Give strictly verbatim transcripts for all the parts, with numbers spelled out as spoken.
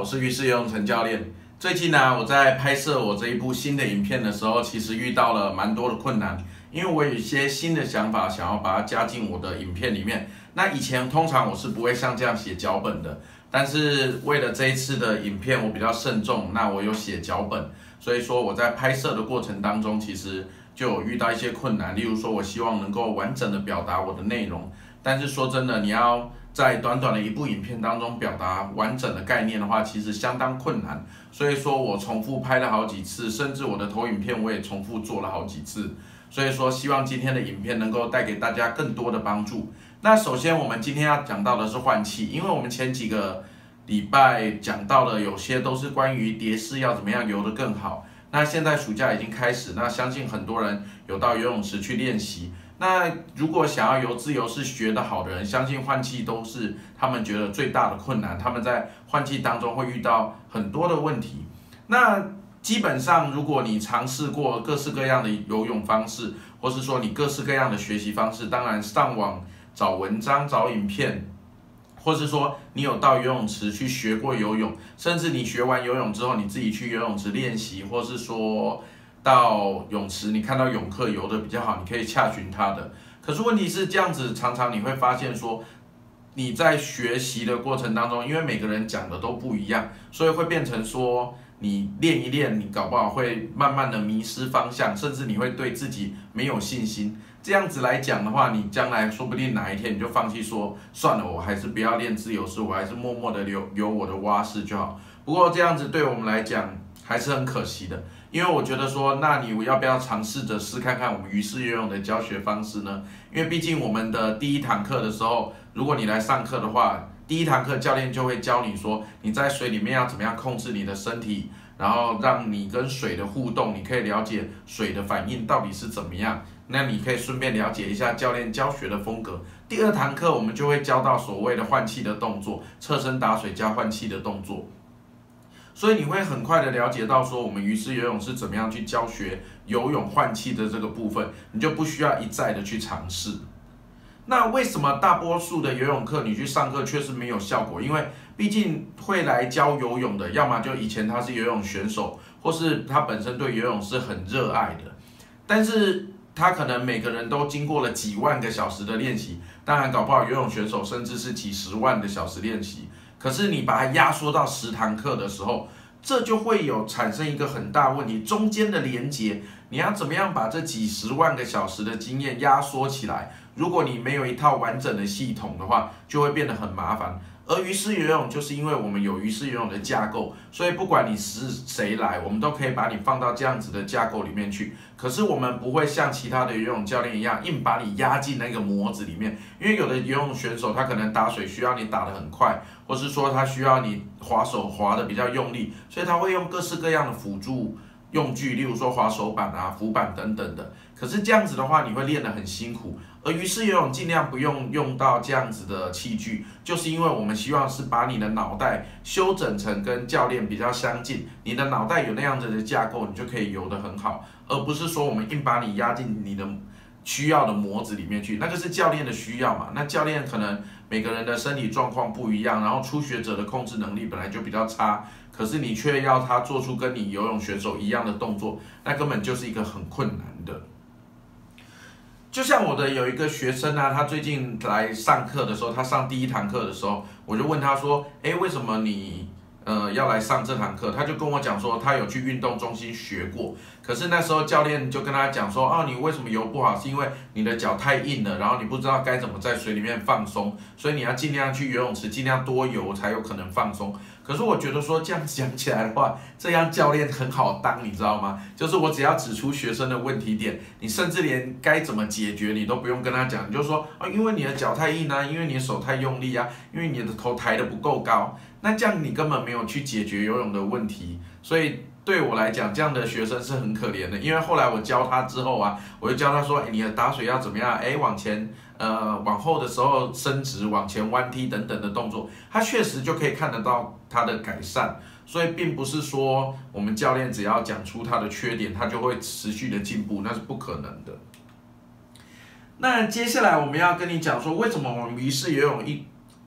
我是鱼式游泳陈教练。最近呢，我在拍摄我这一部新的影片的时候，其实遇到了蛮多的困难，因为我有一些新的想法，想要把它加进我的影片里面。那以前通常我是不会像这样写脚本的，但是为了这一次的影片，我比较慎重，那我有写脚本，所以说我在拍摄的过程当中，其实就有遇到一些困难。例如说，我希望能够完整的表达我的内容，但是说真的，你要在短短的一部影片当中表达完整的概念的话，其实相当困难。所以说我重复拍了好几次，甚至我的投影片我也重复做了好几次。所以说，希望今天的影片能够带给大家更多的帮助。那首先，我们今天要讲到的是换气，因为我们前几个礼拜讲到的有些都是关于蝶式要怎么样游得更好。那现在暑假已经开始，那相信很多人有到游泳池去练习。那如果想要游自由式学得好的人，相信换气都是他们觉得最大的困难。他们在换气当中会遇到很多的问题。那基本上，如果你尝试过各式各样的游泳方式，或是说你各式各样的学习方式，当然上网找文章、找影片，或是说你有到游泳池去学过游泳，甚至你学完游泳之后，你自己去游泳池练习，或是说到泳池，你看到泳客游得比较好，你可以洽询他的。可是问题是这样子，常常你会发现说，你在学习的过程当中，因为每个人讲的都不一样，所以会变成说，你练一练，你搞不好会慢慢的迷失方向，甚至你会对自己没有信心。这样子来讲的话，你将来说不定哪一天你就放弃说，算了，我还是不要练自由式，我还是默默的游游我的蛙式就好。不过这样子对我们来讲还是很可惜的。因为我觉得说，那你要不要尝试着试看看我们鱼式游泳的教学方式呢？因为毕竟我们的第一堂课的时候，如果你来上课的话，第一堂课教练就会教你说，你在水里面要怎么样控制你的身体，然后让你跟水的互动，你可以了解水的反应到底是怎么样。那你可以顺便了解一下教练教学的风格。第二堂课我们就会教到所谓的换气的动作，侧身打水加换气的动作。所以你会很快的了解到说，我们鱼式游泳是怎么样去教学游泳换气的这个部分，你就不需要一再的去尝试。那为什么大多数的游泳课你去上课却是没有效果？因为毕竟会来教游泳的，要么就以前他是游泳选手，或是他本身对游泳是很热爱的，但是他可能每个人都经过了几万个小时的练习，当然搞不好游泳选手甚至是几十万个小时练习。可是你把它压缩到十堂课的时候，这就会有产生一个很大问题，中间的连结，你要怎么样把这几十万个小时的经验压缩起来？如果你没有一套完整的系统的话，就会变得很麻烦。而鱼式游泳就是因为我们有鱼式游泳的架构，所以不管你是谁来，我们都可以把你放到这样子的架构里面去。可是我们不会像其他的游泳教练一样，硬把你压进那个模子里面。因为有的游泳选手他可能打水需要你打得很快，或是说他需要你滑手滑得比较用力，所以他会用各式各样的辅助用具，例如说滑手板啊、浮板等等的。可是这样子的话，你会练得很辛苦。而鱼式游泳尽量不用用到这样子的器具，就是因为我们希望是把你的脑袋修整成跟教练比较相近，你的脑袋有那样子的架构，你就可以游得很好，而不是说我们硬把你压进你的需要的模子里面去，那个是教练的需要嘛。那教练可能每个人的身体状况不一样，然后初学者的控制能力本来就比较差，可是你却要他做出跟你游泳选手一样的动作，那根本就是一个很困难的。就像我的有一个学生啊，他最近来上课的时候，他上第一堂课的时候，我就问他说，哎，为什么你呃要来上这堂课？他就跟我讲说，他有去运动中心学过，可是那时候教练就跟他讲说，哦，你为什么游不好？是因为你的脚太硬了，然后你不知道该怎么在水里面放松，所以你要尽量去游泳池，尽量多游才有可能放松。可是我觉得说这样讲起来的话，这样教练很好当，你知道吗？就是我只要指出学生的问题点，你甚至连该怎么解决你都不用跟他讲，你就说啊，因为你的脚太硬啊，因为你的手太用力啊，因为你的头抬得不够高，那这样你根本没有去解决游泳的问题。所以对我来讲，这样的学生是很可怜的，因为后来我教他之后啊，我就教他说，哎，你的打水要怎么样？哎，往前。呃，往后的时候伸直、往前弯踢等等的动作，他确实就可以看得到他的改善。所以并不是说我们教练只要讲出他的缺点，他就会持续的进步，那是不可能的。那接下来我们要跟你讲说，为什么我们鱼式游泳一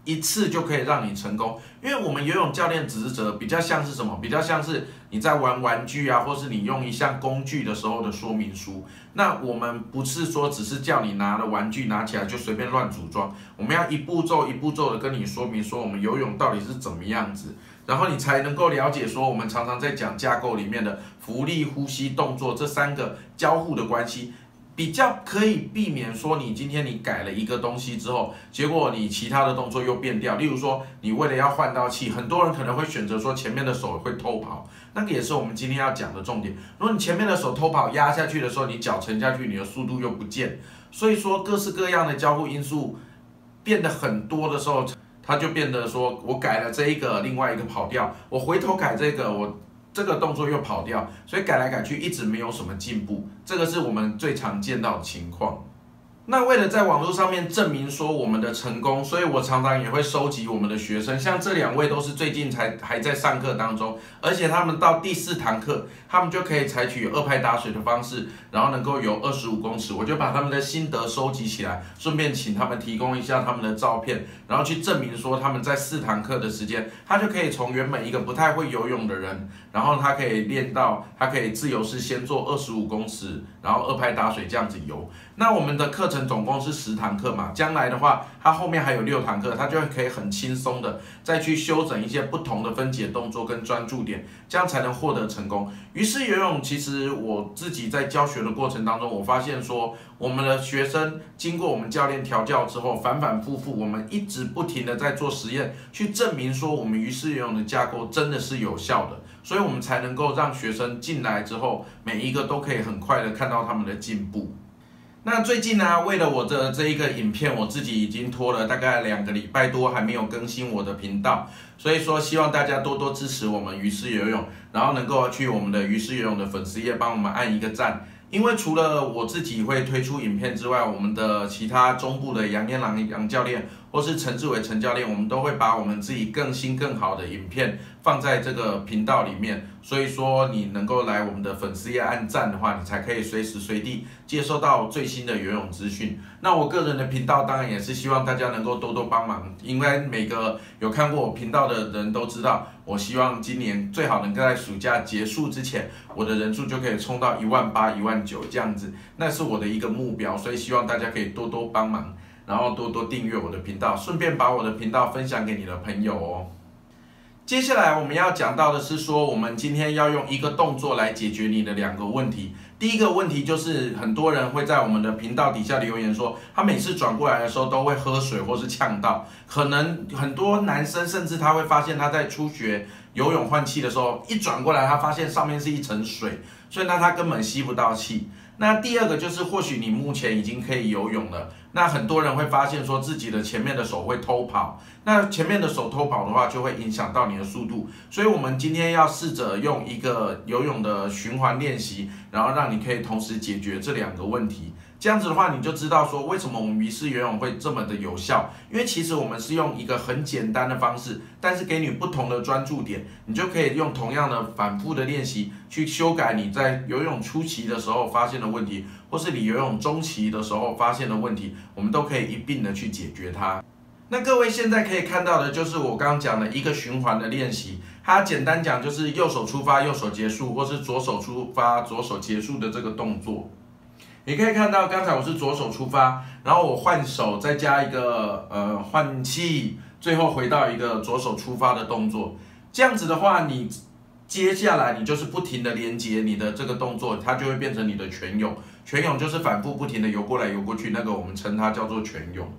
一次就可以让你成功，因为我们游泳教练职责比较像是什么？比较像是你在玩玩具啊，或是你用一项工具的时候的说明书。那我们不是说只是叫你拿了玩具拿起来就随便乱组装，我们要一步骤一步骤的跟你说明说我们游泳到底是怎么样子，然后你才能够了解说我们常常在讲架构里面的浮力、呼吸、动作这三个交互的关系。比较可以避免说你今天你改了一个东西之后，结果你其他的动作又变掉。例如说，你为了要换到气，很多人可能会选择说前面的手会偷跑，那个也是我们今天要讲的重点。如果你前面的手偷跑压下去的时候，你脚沉下去，你的速度又不见。所以说各式各样的交互因素变得很多的时候，它就变得说我改了这一个，另外一个跑掉，我回头改这个，我。这个动作又跑掉，所以改来改去一直没有什么进步，这个是我们最常见到的情况。那为了在网络上面证明说我们的成功，所以我常常也会收集我们的学生，像这两位都是最近才还在上课当中，而且他们到第四堂课，他们就可以采取二拍打水的方式，然后能够游二十五公尺，我就把他们的心得收集起来，顺便请他们提供一下他们的照片，然后去证明说他们在四堂课的时间，他就可以从原本一个不太会游泳的人，然后他可以练到他可以自由式先做二十五公尺，然后二拍打水这样子游。那我们的课程总共是十堂课嘛，将来的话，它后面还有六堂课，它就可以很轻松的再去修整一些不同的分解动作跟专注点，这样才能获得成功。于是游泳，其实我自己在教学的过程当中，我发现说，我们的学生经过我们教练调教之后，反反复复，我们一直不停的在做实验，去证明说我们鱼式游泳的架构真的是有效的，所以我们才能够让学生进来之后，每一个都可以很快的看到他们的进步。那最近呢，为了我的这一个影片，我自己已经拖了大概两个礼拜多，还没有更新我的频道，所以说希望大家多多支持我们鱼式游泳，然后能够去我们的鱼式游泳的粉丝页帮我们按一个赞。因为除了我自己会推出影片之外，我们的其他中部的杨彦郎杨教练，或是陈志伟陈教练，我们都会把我们自己更新更好的影片放在这个频道里面。所以说你能够来我们的粉丝页按赞的话，你才可以随时随地接收到最新的游泳资讯。那我个人的频道当然也是希望大家能够多多帮忙，因为每个有看过我频道的人都知道，我希望今年最好能够在暑假结束之前，我的人数就可以冲到一万八、一万九这样子，那是我的一个目标，所以希望大家可以多多帮忙，然后多多订阅我的频道，顺便把我的频道分享给你的朋友哦。接下来我们要讲到的是说，我们今天要用一个动作来解决你的两个问题。第一个问题就是很多人会在我们的频道底下留言说，他每次转过来的时候都会喝水或是呛到，可能很多男生甚至他会发现他在初学游泳换气的时候，一转过来他发现上面是一层水，所以那他根本吸不到气。那第二个就是或许你目前已经可以游泳了，那很多人会发现说自己的前面的手会偷跑，那前面的手偷跑的话就会影响到你的速度，所以我们今天要试着用一个游泳的循环练习，然后让你可以同时解决这两个问题。这样子的话，你就知道说为什么我们鱼式游泳会这么的有效，因为其实我们是用一个很简单的方式，但是给你不同的专注点，你就可以用同样的反复的练习去修改你在游泳初期的时候发现的问题，或是你游泳中期的时候发现的问题，我们都可以一并的去解决它。那各位现在可以看到的就是我刚刚讲的一个循环的练习，它简单讲就是右手出发右手结束，或是左手出发左手结束的这个动作。你可以看到刚才我是左手出发，然后我换手再加一个呃换气，最后回到一个左手出发的动作。这样子的话，你接下来你就是不停的连接你的这个动作，它就会变成你的全泳。全泳就是反复不停的游过来游过去，那个我们称它叫做全泳。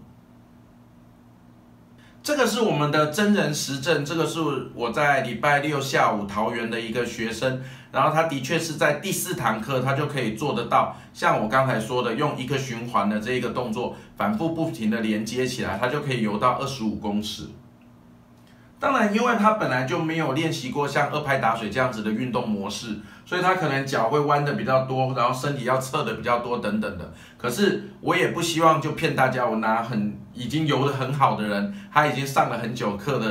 这个是我们的真人实证，这个是我在礼拜六下午桃园的一个学生，然后他的确是在第四堂课，他就可以做得到，像我刚才说的，用一个循环的这一个动作，反复不停的连接起来，他就可以游到二十五公尺。当然，因为他本来就没有练习过像二拍打水这样子的运动模式，所以他可能脚会弯的比较多，然后身体要侧的比较多等等的。可是我也不希望就骗大家，我拿很已经游得很好的人，他已经上了很久课的人，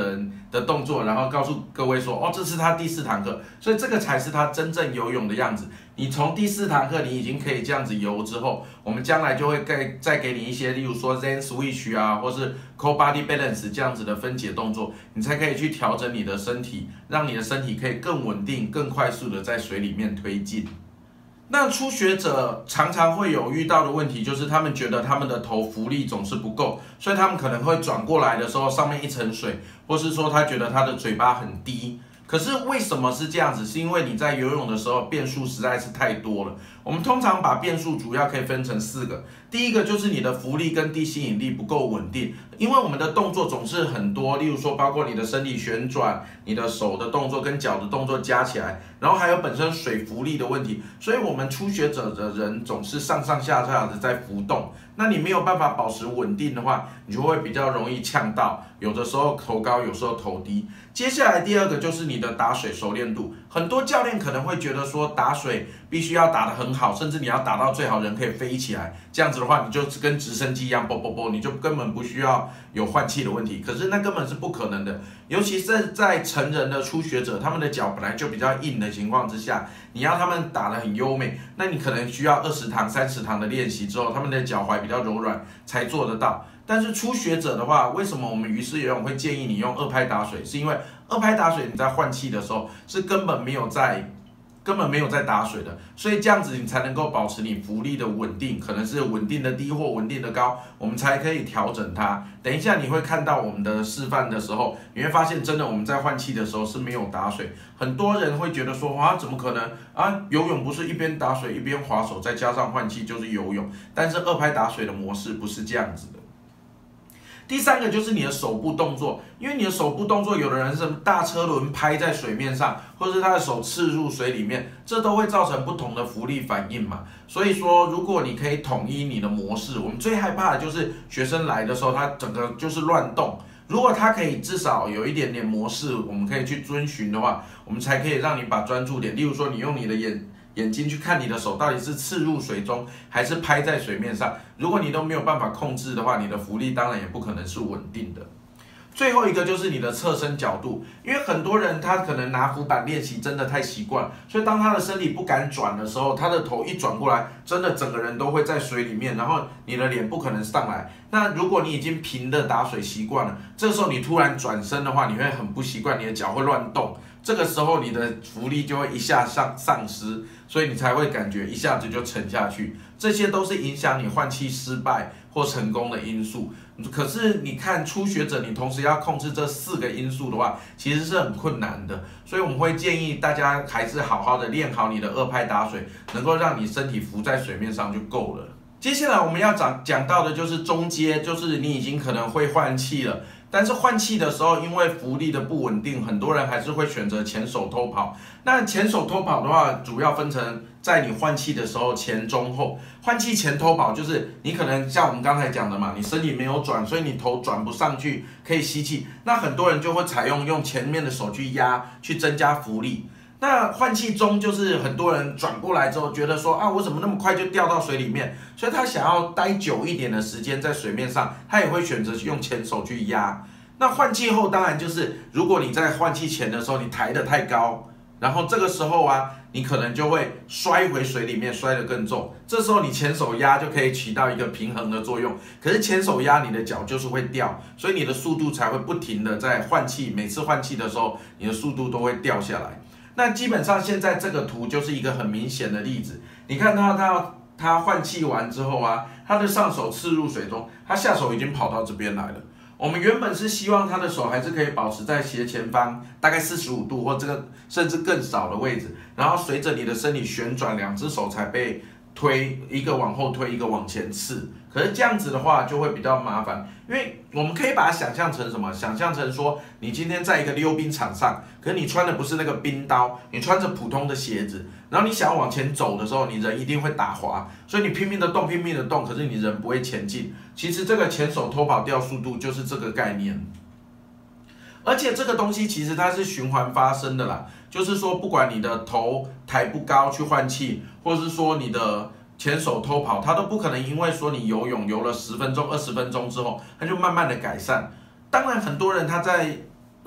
的动作，然后告诉各位说，哦，这是他第四堂课，所以这个才是他真正游泳的样子。你从第四堂课你已经可以这样子游之后，我们将来就会再再给你一些，例如说 Zen Switch 啊，或是 Core Body Balance 这样子的分解动作，你才可以去调整你的身体，让你的身体可以更稳定、更快速的在水里面推进。那初学者常常会有遇到的问题，就是他们觉得他们的头浮力总是不够，所以他们可能会转过来的时候上面一层水，或是说他觉得他的嘴巴很低。可是为什么是这样子？是因为你在游泳的时候变数实在是太多了。我们通常把变数主要可以分成四个。第一个就是你的浮力跟地吸引力不够稳定，因为我们的动作总是很多，例如说包括你的身体旋转、你的手的动作跟脚的动作加起来，然后还有本身水浮力的问题，所以我们初学者的人总是上上下下的在浮动。那你没有办法保持稳定的话，你就会比较容易呛到，有的时候头高，有时候头低。接下来第二个就是你的打水熟练度，很多教练可能会觉得说打水必须要打得很好，甚至你要打到最好人可以飞起来，这样子的话你就跟直升机一样啵啵啵，你就根本不需要有换气的问题。可是那根本是不可能的，尤其是在成人的初学者，他们的脚本来就比较硬的情况之下，你要他们打得很优美，那你可能需要二十堂、三十堂的练习之后，他们的脚踝比较柔软才做得到。但是初学者的话，为什么我们鱼式游泳会建议你用二拍打水？是因为二拍打水你在换气的时候是根本没有在根本没有在打水的，所以这样子你才能够保持你浮力的稳定，可能是稳定的低或稳定的高，我们才可以调整它。等一下你会看到我们的示范的时候，你会发现真的我们在换气的时候是没有打水。很多人会觉得说，哇，怎么可能啊？游泳不是一边打水一边划手，再加上换气就是游泳？但是二拍打水的模式不是这样子的。第三个就是你的手部动作，因为你的手部动作，有的人是大车轮拍在水面上，或者是他的手刺入水里面，这都会造成不同的浮力反应嘛。所以说，如果你可以统一你的模式，我们最害怕的就是学生来的时候，他整个就是乱动。如果他可以至少有一点点模式，我们可以去遵循的话，我们才可以让你把专注点，例如说你用你的眼。眼睛去看你的手到底是刺入水中还是拍在水面上，如果你都没有办法控制的话，你的浮力当然也不可能是稳定的。最后一个就是你的侧身角度，因为很多人他可能拿浮板练习真的太习惯，所以当他的身体不敢转的时候，他的头一转过来，真的整个人都会在水里面，然后你的脸不可能上来。那如果你已经平的打水习惯了，这时候你突然转身的话，你会很不习惯，你的脚会乱动，这个时候你的浮力就会一下上丧失，所以你才会感觉一下子就沉下去。这些都是影响你换气失败或成功的因素。可是你看初学者，你同时要控制这四个因素的话，其实是很困难的。所以我们会建议大家还是好好的练好你的二拍打水，能够让你身体浮在水面上就够了。接下来我们要讲讲到的就是中阶，就是你已经可能会换气了。但是换气的时候，因为浮力的不稳定，很多人还是会选择前手偷跑。那前手偷跑的话，主要分成在你换气的时候前、中、后。换气前偷跑就是你可能像我们刚才讲的嘛，你身体没有转，所以你头转不上去，可以吸气。那很多人就会采用用前面的手去压，去增加浮力。那换气中就是很多人转过来之后觉得说啊，我怎么那么快就掉到水里面，所以他想要待久一点的时间在水面上，他也会选择用前手去压。那换气后当然就是如果你在换气前的时候你抬得太高，然后这个时候啊你可能就会摔回水里面，摔得更重，这时候你前手压就可以起到一个平衡的作用。可是前手压你的脚就是会掉，所以你的速度才会不停的在换气，每次换气的时候你的速度都会掉下来。那基本上现在这个图就是一个很明显的例子，你看他他他换气完之后啊，他的上手刺入水中，他下手已经跑到这边来了。我们原本是希望他的手还是可以保持在斜前方大概四十五度或这个甚至更少的位置，然后随着你的身体旋转，两只手才被推，一个往后推，一个往前刺。可是这样子的话就会比较麻烦，因为我们可以把它想象成什么？想象成说你今天在一个溜冰场上，可是你穿的不是那个冰刀，你穿着普通的鞋子，然后你想要往前走的时候，你人一定会打滑，所以你拼命的动，拼命的动，可是你人不会前进。其实这个前手偷跑掉速度就是这个概念。而且这个东西其实它是循环发生的啦，就是说不管你的头抬不高去换气，或是说你的前手偷跑，它都不可能因为说你游泳游了十分钟、二十分钟之后，它就慢慢的改善。当然，很多人他在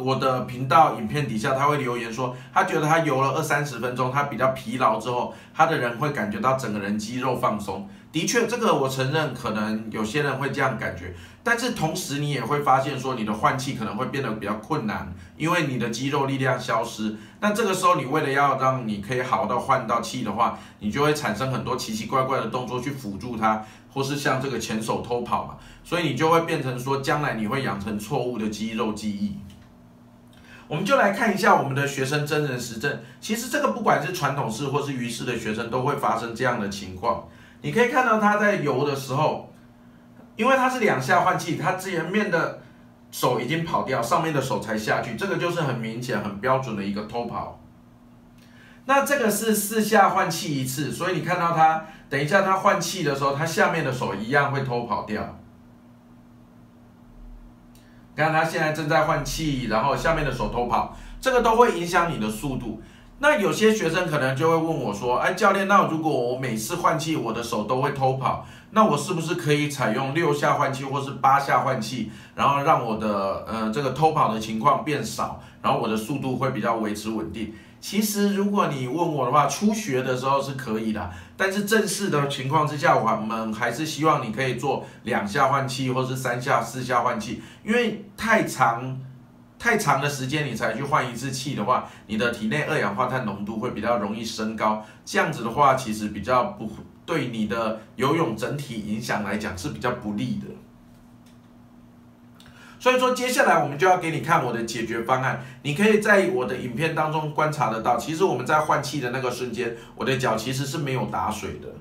我的频道影片底下，他会留言说，他觉得他游了二三十分钟，他比较疲劳之后，他的人会感觉到整个人肌肉放松。的确，这个我承认，可能有些人会这样感觉，但是同时你也会发现说，你的换气可能会变得比较困难，因为你的肌肉力量消失。那这个时候，你为了要让你可以好到换到气的话，你就会产生很多奇奇怪怪的动作去辅助它，或是像这个前手偷跑嘛，所以你就会变成说，将来你会养成错误的肌肉记忆。我们就来看一下我们的学生真人实证，其实这个不管是传统式或是鱼式的学生，都会发生这样的情况。你可以看到他在游的时候，因为他是两下换气，他前面的手已经跑掉，上面的手才下去，这个就是很明显、很标准的一个偷跑。那这个是四下换气一次，所以你看到他，等一下他换气的时候，他下面的手一样会偷跑掉。看他现在正在换气，然后下面的手偷跑，这个都会影响你的速度。那有些学生可能就会问我说，哎，教练，那如果我每次换气我的手都会偷跑，那我是不是可以采用六下换气或是八下换气，然后让我的呃这个偷跑的情况变少，然后我的速度会比较维持稳定？其实如果你问我的话，初学的时候是可以的，但是正式的情况之下，我们还是希望你可以做两下换气或是三下、四下换气，因为太长。太长的时间你才去换一次气的话，你的体内二氧化碳浓度会比较容易升高，这样子的话其实比较不对你的游泳整体影响来讲是比较不利的。所以说接下来我们就要给你看我的解决方案，你可以在我的影片当中观察得到，其实我们在换气的那个瞬间，我的脚其实是没有打水的。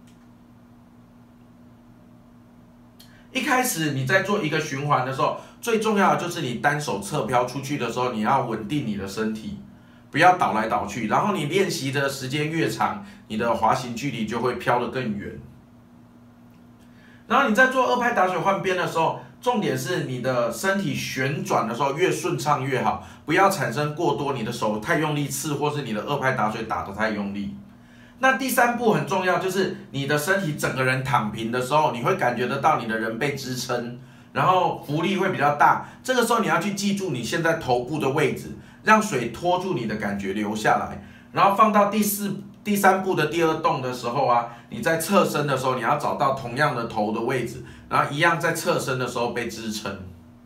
一开始你在做一个循环的时候，最重要的就是你单手侧漂出去的时候，你要稳定你的身体，不要倒来倒去。然后你练习的时间越长，你的滑行距离就会飘得更远。然后你在做二拍打水换边的时候，重点是你的身体旋转的时候越顺畅越好，不要产生过多你的手太用力刺，或是你的二拍打水打得太用力。那第三步很重要，就是你的身体整个人躺平的时候，你会感觉得到你的人被支撑，然后浮力会比较大。这个时候你要去记住你现在头部的位置，让水拖住你的感觉留下来。然后放到第四、第三步的第二动的时候啊，你在侧身的时候，你要找到同样的头的位置，然后一样在侧身的时候被支撑。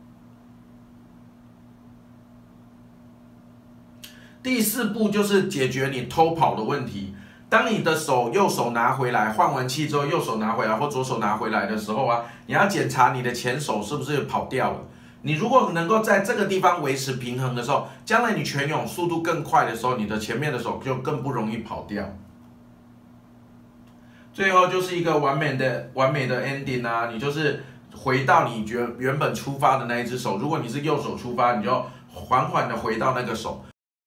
第四步就是解决你偷跑的问题。当你的手右手拿回来，换完气之后右手拿回来或左手拿回来的时候啊，你要检查你的前手是不是跑掉了。你如果能够在这个地方维持平衡的时候，将来你全泳速度更快的时候，你的前面的手就更不容易跑掉。最后就是一个完美的完美的 ending 啊，你就是回到你原原本出发的那一只手。如果你是右手出发，你就缓缓的回到那个手。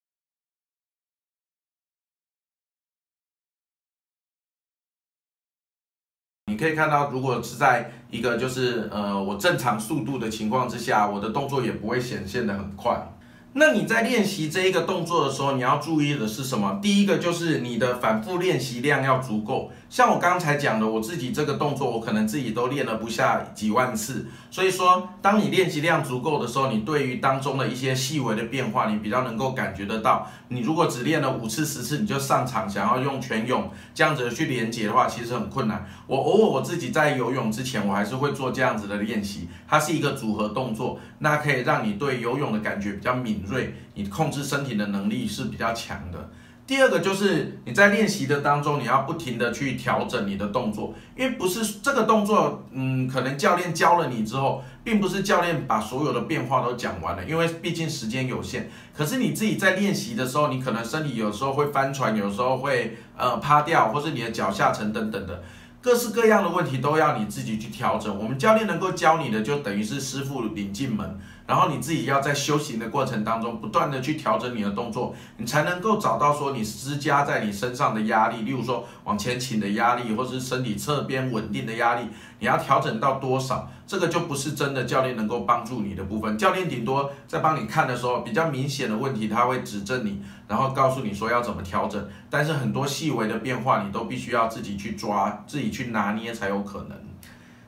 你可以看到，如果是在一个就是呃我正常速度的情况之下，我的动作也不会显现得很快。那你在练习这一个动作的时候，你要注意的是什么？第一个就是你的反复练习量要足够。像我刚才讲的，我自己这个动作，我可能自己都练了不下几万次。所以说，当你练习量足够的时候，你对于当中的一些细微的变化，你比较能够感觉得到。你如果只练了五次、十次，你就上场想要用全泳这样子去连接的话，其实很困难。我偶尔我自己在游泳之前，我还是会做这样子的练习。它是一个组合动作，那可以让你对游泳的感觉比较敏锐，你控制身体的能力是比较强的。第二个就是你在练习的当中，你要不停的去调整你的动作，因为不是这个动作，嗯，可能教练教了你之后，并不是教练把所有的变化都讲完了，因为毕竟时间有限。可是你自己在练习的时候，你可能身体有时候会翻船，有时候会呃趴掉，或是你的脚下沉等等的。各式各样的问题都要你自己去调整。我们教练能够教你的，就等于是师傅领进门，然后你自己要在修行的过程当中，不断的去调整你的动作，你才能够找到说你施加在你身上的压力，例如说往前倾的压力，或是身体侧边稳定的压力，你要调整到多少？这个就不是真的教练能够帮助你的部分。教练顶多在帮你看的时候，比较明显的问题，他会指正你，然后告诉你说要怎么调整。但是很多细微的变化，你都必须要自己去抓，自己去拿捏才有可能。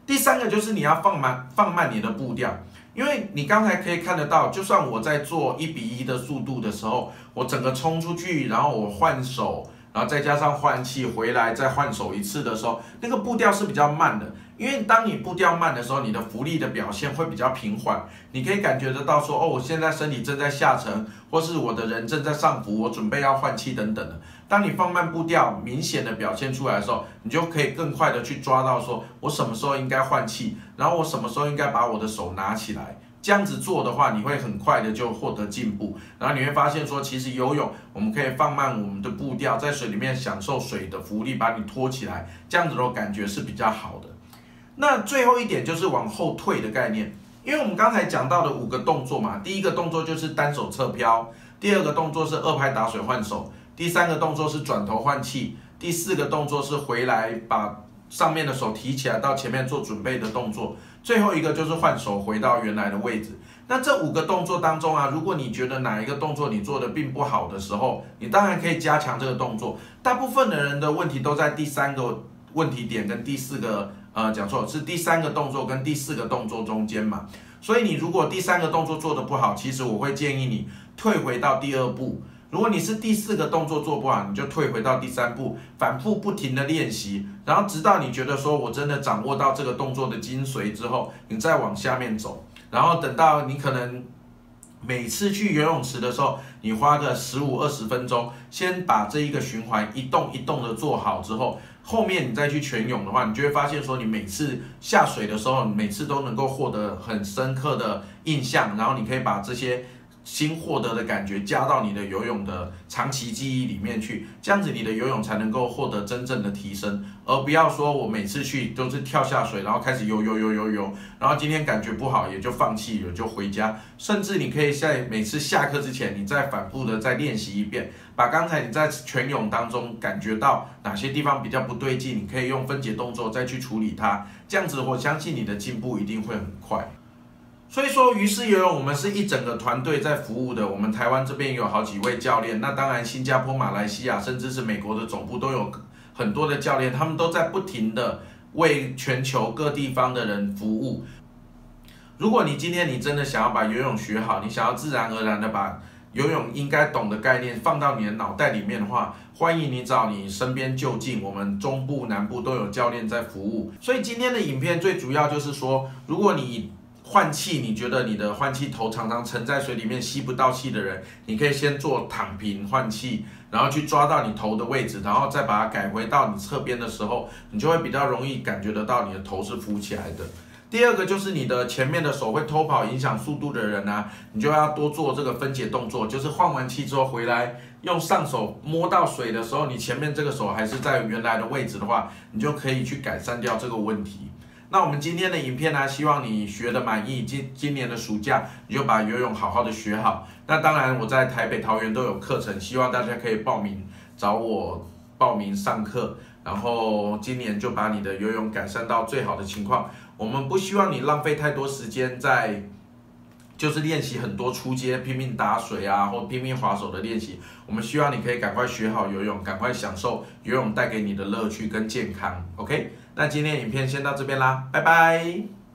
第三个就是你要放慢放慢你的步调，因为你刚才可以看得到，就算我在做一比一的速度的时候，我整个冲出去，然后我换手，然后再加上换气回来再换手一次的时候，那个步调是比较慢的。因为当你步调慢的时候，你的浮力的表现会比较平缓，你可以感觉得到说，哦，我现在身体正在下沉，或是我的人正在上浮，我准备要换气等等的。当你放慢步调，明显的表现出来的时候，你就可以更快的去抓到说，我什么时候应该换气，然后我什么时候应该把我的手拿起来。这样子做的话，你会很快的就获得进步，然后你会发现说，其实游泳我们可以放慢我们的步调，在水里面享受水的浮力把你拖起来，这样子的感觉是比较好的。那最后一点就是往后退的概念，因为我们刚才讲到的五个动作嘛，第一个动作就是单手侧漂，第二个动作是二拍打水换手，第三个动作是转头换气，第四个动作是回来把上面的手提起来到前面做准备的动作，最后一个就是换手回到原来的位置。那这五个动作当中啊，如果你觉得哪一个动作你做的并不好的时候，你当然可以加强这个动作。大部分的人的问题都在第三个问题点跟第四个。呃，讲错是第三个动作跟第四个动作中间嘛，所以你如果第三个动作做得不好，其实我会建议你退回到第二步。如果你是第四个动作做不好，你就退回到第三步，反复不停的练习，然后直到你觉得说我真的掌握到这个动作的精髓之后，你再往下面走，然后等到你可能每次去游泳池的时候，你花个十五二十分钟，先把这一个循环一动一动的做好之后，后面你再去全泳的话，你就会发现说，你每次下水的时候，每次都能够获得很深刻的印象，然后你可以把这些新获得的感觉加到你的游泳的长期记忆里面去，这样子你的游泳才能够获得真正的提升，而不要说我每次去都是跳下水，然后开始游游游游游，然后今天感觉不好也就放弃了，就回家。甚至你可以在每次下课之前，你再反复的再练习一遍，把刚才你在全泳当中感觉到哪些地方比较不对劲，你可以用分解动作再去处理它，这样子我相信你的进步一定会很快。所以说，于是游泳我们是一整个团队在服务的。我们台湾这边有好几位教练，那当然新加坡、马来西亚，甚至是美国的总部都有很多的教练，他们都在不停的为全球各地方的人服务。如果你今天你真的想要把游泳学好，你想要自然而然的把游泳应该懂的概念放到你的脑袋里面的话，欢迎你找你身边就近，我们中部、南部都有教练在服务。所以今天的影片最主要就是说，如果你换气，你觉得你的换气头常常沉在水里面吸不到气的人，你可以先做躺平换气，然后去抓到你头的位置，然后再把它改回到你侧边的时候，你就会比较容易感觉得到你的头是浮起来的。第二个就是你的前面的手会偷跑影响速度的人啊，你就要多做这个分解动作，就是换完气之后回来用上手摸到水的时候，你前面这个手还是在原来的位置的话，你就可以去改善掉这个问题。那我们今天的影片呢，希望你学得满意，今今年的暑假你就把游泳好好的学好。那当然我在台北、桃园都有课程，希望大家可以报名找我报名上课，然后今年就把你的游泳改善到最好的情况。我们不希望你浪费太多时间在就是练习很多出街拼命打水啊，或拼命滑手的练习。我们希望你可以赶快学好游泳，赶快享受游泳带给你的乐趣跟健康。OK， 那今天影片先到这边啦，拜拜。